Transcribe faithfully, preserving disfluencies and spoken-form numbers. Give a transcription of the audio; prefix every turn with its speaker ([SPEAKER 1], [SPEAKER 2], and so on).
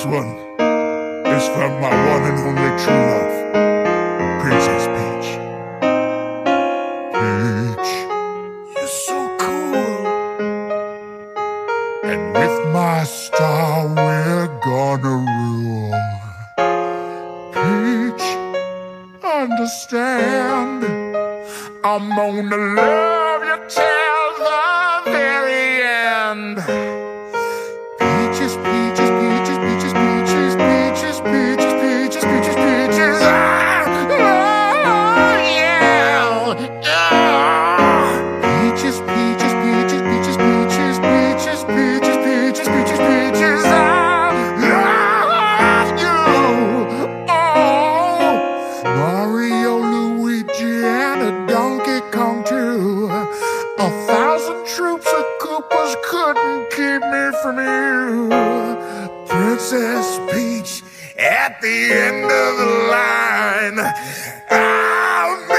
[SPEAKER 1] one is from my one and only true love, Princess Peach. Peach, you're so cool. And with my star we're gonna rule. Peach, understand, I'm gonna love you till the very end. Peaches, peaches, peaches, peaches, peaches, peaches, peaches, peaches, peaches, peaches. Ah, oh, yeah, yeah. Peaches, peaches, peaches, peaches, peaches, peaches, peaches, peaches, peaches, peaches. I love you. Oh, Mario, Luigi, and a Donkey Kong too. A thousand troops of Koopas couldn't keep me from you. Princess Peach at the end of the line. I'll